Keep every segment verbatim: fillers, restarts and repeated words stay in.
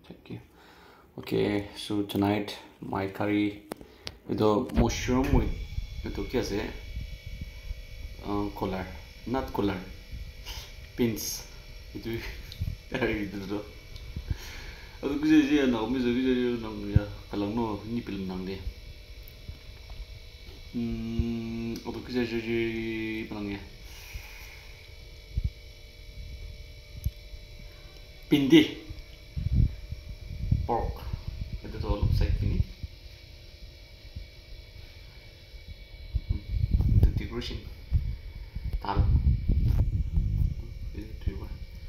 Thank you. Okay, so tonight my curry with the mushroom with with okay say uh, collard, not collard, beans. Itu curry itu. Aduh kerja je nak, mesti kerja je nak ya. Kalau no ni film nang deh. Hmm, aduh kerja je je apa nang ya? Pindi, pork. Itu tu looks like ini. Itu decoration. Tal. Itu tu.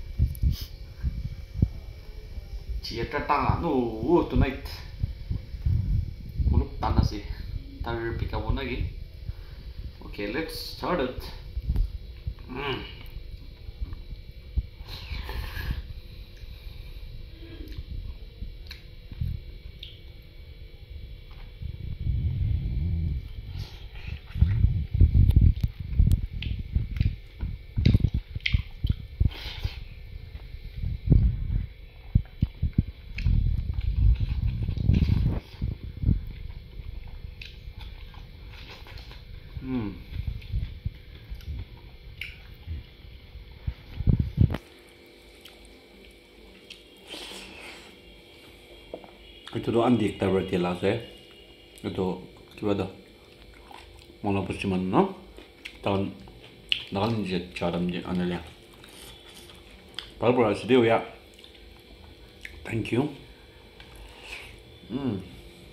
Chia tata no, oh tonight. Muluk tanah sih. Tar pick up one lagi. Okay, let's start it. Mm. Hmm. Itu tuh andik berarti lah saya. Itu gimana? Mau lapor cuman no? Tahun tahun ini cara ni anaknya. Baru baru sedih ya. Thank you. Hmm.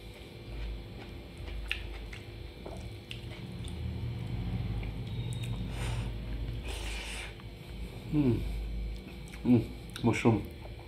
Hmm. Hmm. Mushroom.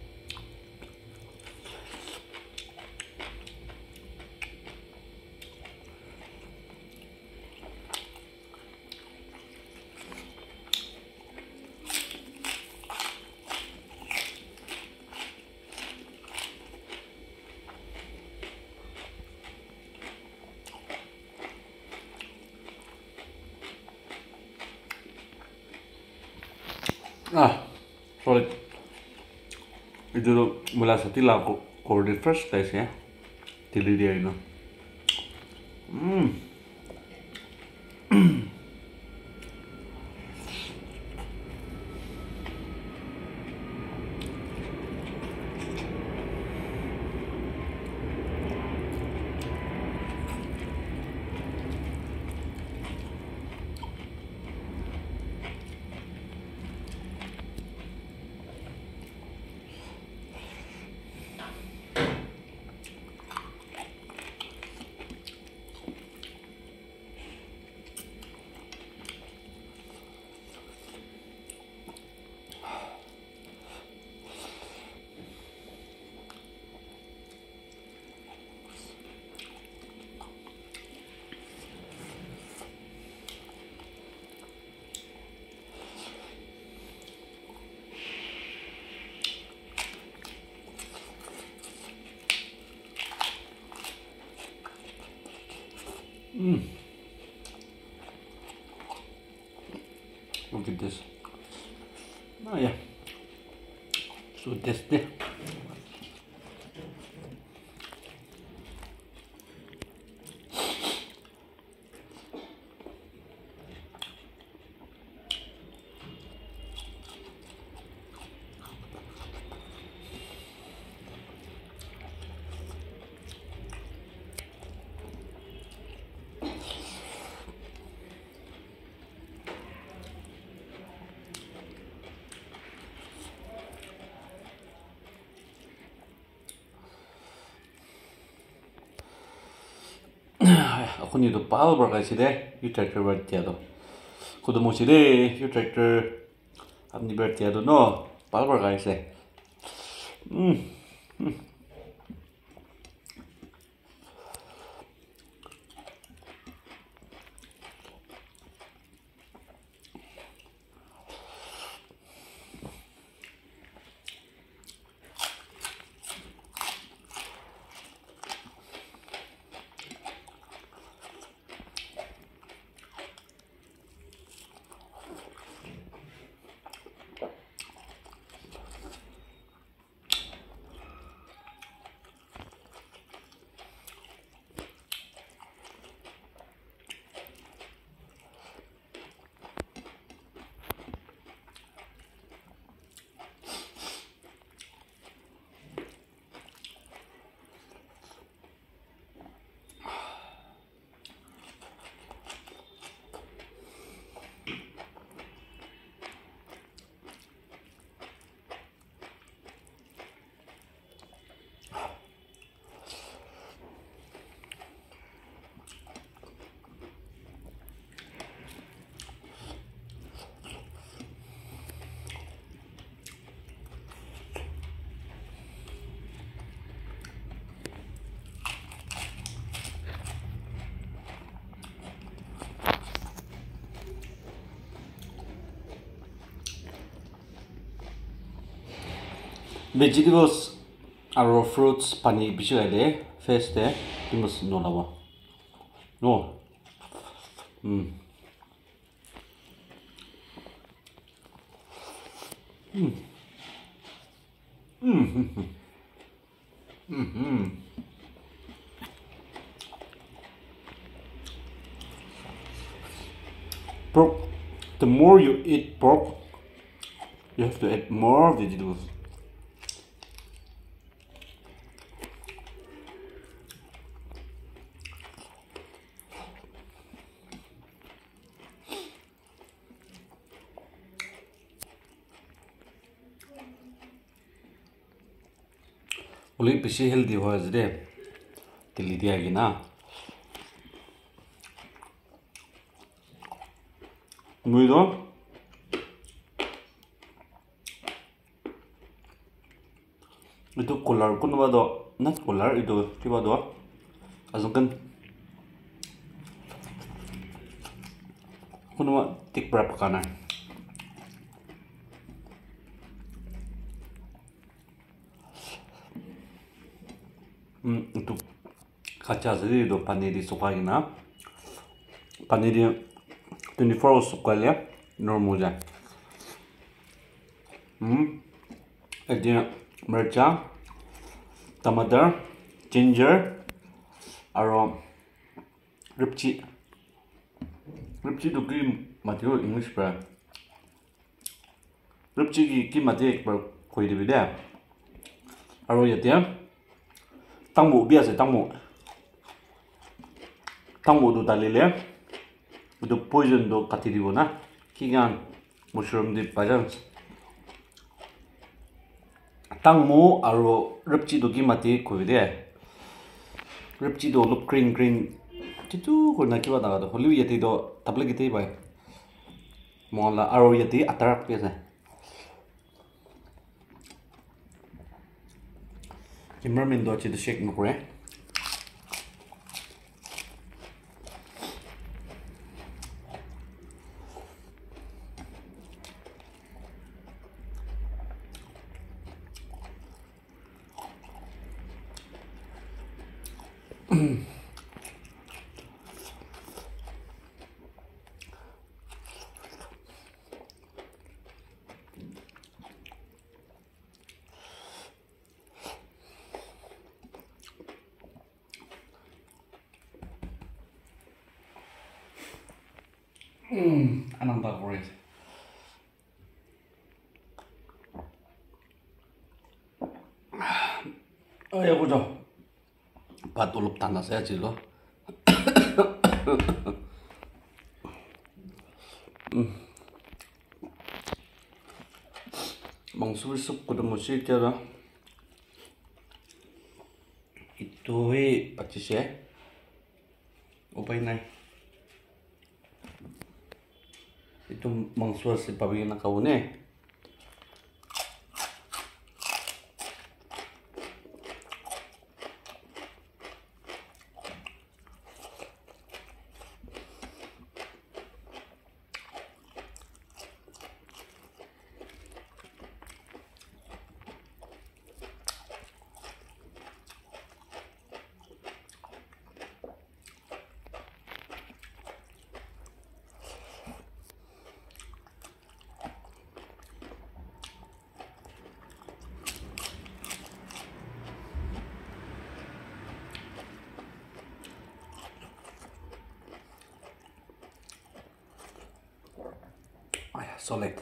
Ah, sorry. Itu tuh mula sati lah aku order first guys ya. Tili dia ini. Hmm. Mm. Look at this. Oh yeah. So tasty. Aku ni tu pal berkai sih deh, you tractor berarti ada. Aku tu mau sih deh, you tractor, apa ni berarti ada no, pal berkai sih. Hmm. vegetables or fruits pani bishi gaile face de timus no lawa no mm mm mm mm mm pork, the more you eat pork, you have to add more vegetables. Only pishi healthy was there. Till the agina. Muido. Itu color kun wado not color itu tiba do azungkan kunwa tik berapa kana hmm itu kaca jadi do paniri sukagina paniri twenty-four sukalya normal hmm ada merca, tomato, ginger, aro ripchi. Ripchi to ki material English pra. Ripchi ki ki material pra koi de bida. Aro yatia tangmu biasa tangmu. Tangmu do dalile. Do poison do katiri bona. Kigan mushroom di pajan. Tangmo aro ripchi do gimati kuide ripchi do look green green titu ko na kiwa daga do holi yati do table gite bai mola aro yati atarak pesa kimmermin do chi do shake no kore Hmm, anong favorite? Ay, ako dyan. Patulog tanda saya silo. Mangsuri sup ko damo siya kaya. Ito ay pati siya. Upay na. Ito mangsuri si pabigyan na kaune. Solid.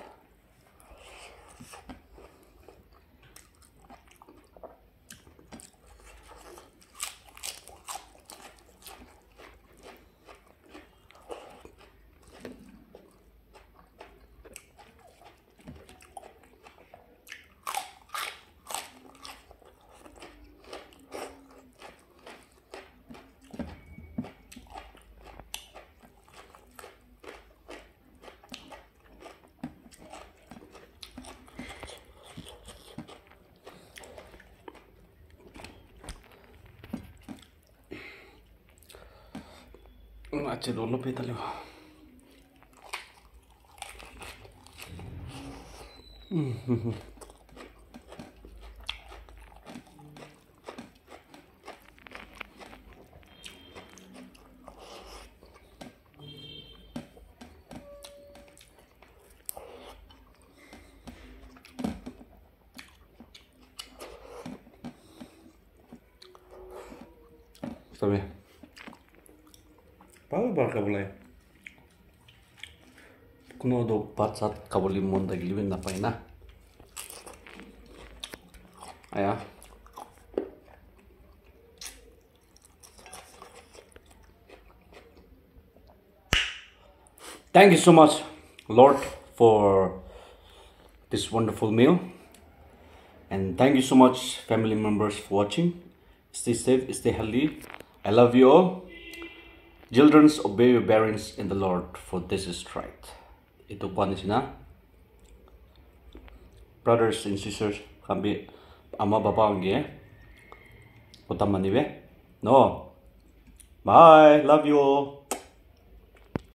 Aceh dulu pita lho. Sabi. Paano ba kabulay? Kuno do patsat kabuli monda gilibin na pa na. Aya. Thank you so much, Lord, for this wonderful meal. And thank you so much, family members, for watching. Stay safe, stay healthy. I love you all. Children, obey your parents in the Lord, for this is right. Ito po na. Brothers and sisters, kami ama baba ang giye. Putamaniwe. No. Bye. Love you all.